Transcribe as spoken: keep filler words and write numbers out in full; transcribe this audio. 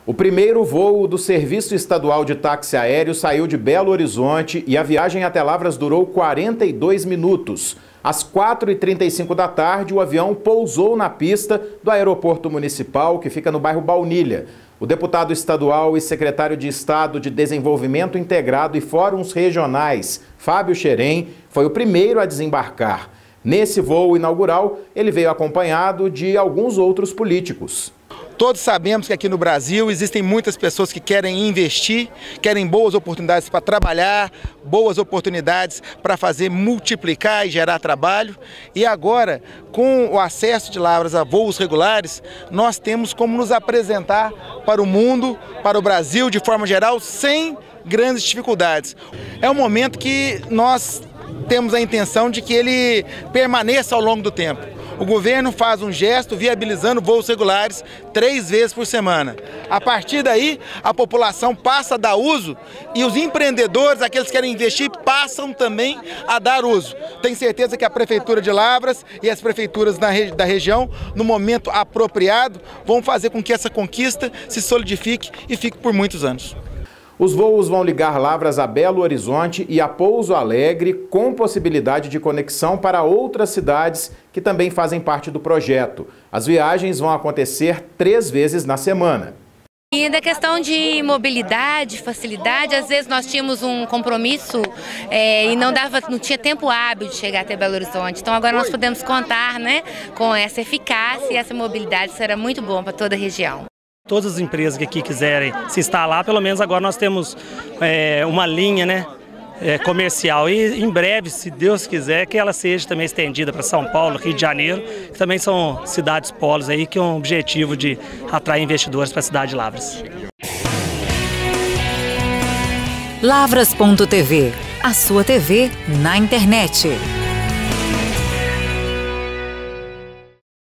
O primeiro voo do Serviço Estadual de Táxi Aéreo saiu de Belo Horizonte e a viagem até Lavras durou quarenta e dois minutos. Às quatro e trinta e cinco da tarde, o avião pousou na pista do aeroporto municipal, que fica no bairro Baunilha. O deputado estadual e secretário de Estado de Desenvolvimento Integrado e Fóruns Regionais, Fábio Xerém, foi o primeiro a desembarcar. Nesse voo inaugural, ele veio acompanhado de alguns outros políticos. Todos sabemos que aqui no Brasil existem muitas pessoas que querem investir, querem boas oportunidades para trabalhar, boas oportunidades para fazer multiplicar e gerar trabalho. E agora, com o acesso de Lavras a voos regulares, nós temos como nos apresentar para o mundo, para o Brasil de forma geral, sem grandes dificuldades. É um momento que nós temos a intenção de que ele permaneça ao longo do tempo. O governo faz um gesto viabilizando voos regulares três vezes por semana. A partir daí, a população passa a dar uso e os empreendedores, aqueles que querem investir, passam também a dar uso. Tenho certeza que a Prefeitura de Lavras e as prefeituras da, regi- da região, no momento apropriado, vão fazer com que essa conquista se solidifique e fique por muitos anos. Os voos vão ligar Lavras a Belo Horizonte e a Pouso Alegre, com possibilidade de conexão para outras cidades que também fazem parte do projeto. As viagens vão acontecer três vezes na semana. E da questão de mobilidade, facilidade, às vezes nós tínhamos um compromisso é, e não, dava, não tinha tempo hábil de chegar até Belo Horizonte. Então agora nós podemos contar, né, com essa eficácia e essa mobilidade, será muito bom para toda a região. Todas as empresas que aqui quiserem se instalar, pelo menos agora nós temos é, uma linha, né, é, comercial e em breve, se Deus quiser, que ela seja também estendida para São Paulo, Rio de Janeiro, que também são cidades polos aí, que é um objetivo de atrair investidores para a cidade de Lavras. Lavras ponto tê vê, a sua T V na internet.